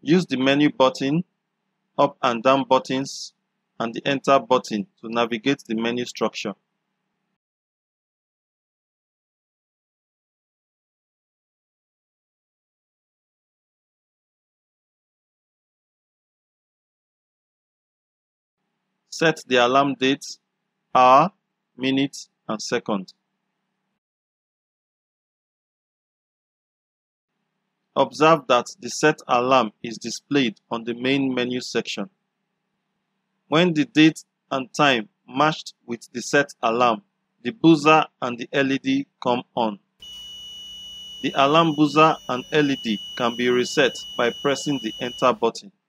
Use the menu button, up and down buttons, and the enter button to navigate the menu structure. Set the alarm date, hour, minute, and second. Observe that the set alarm is displayed on the main menu section. When the date and time matched with the set alarm, the buzzer and the LED come on. The alarm buzzer and LED can be reset by pressing the enter button.